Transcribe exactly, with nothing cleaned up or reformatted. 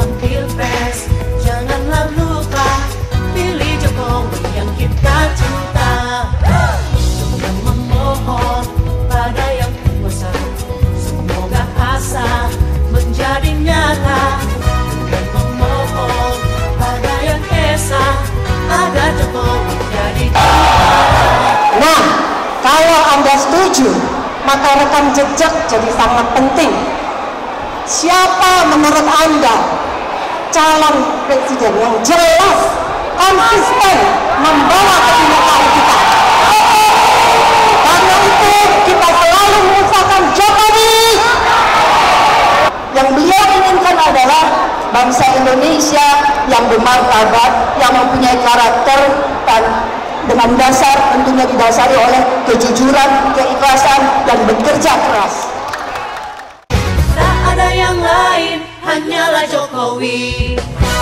menjelang Pilpres, janganlah lupa pilih Jokowi yang kita cinta. Dan memohon pada yang kuasa, semoga asa menjadi nyata. Dan memohon pada yang esa, agar Jokowi jadi juara. Nah, kalau Anda setuju, maka rekam jejak jadi sangat penting. Siapa menurut Anda calon presiden yang jelas, konsisten membawa kebinekaan kita? Karena itu kita selalu mengusahakan Jokowi. Yang beliau inginkan adalah bangsa Indonesia yang bermartabat, yang mempunyai karakter, dan dengan dasar tentunya didasari oleh kejujuran, keikhlasan, dan bekerja keras. Tak ada yang lain, hanyalah Jokowi.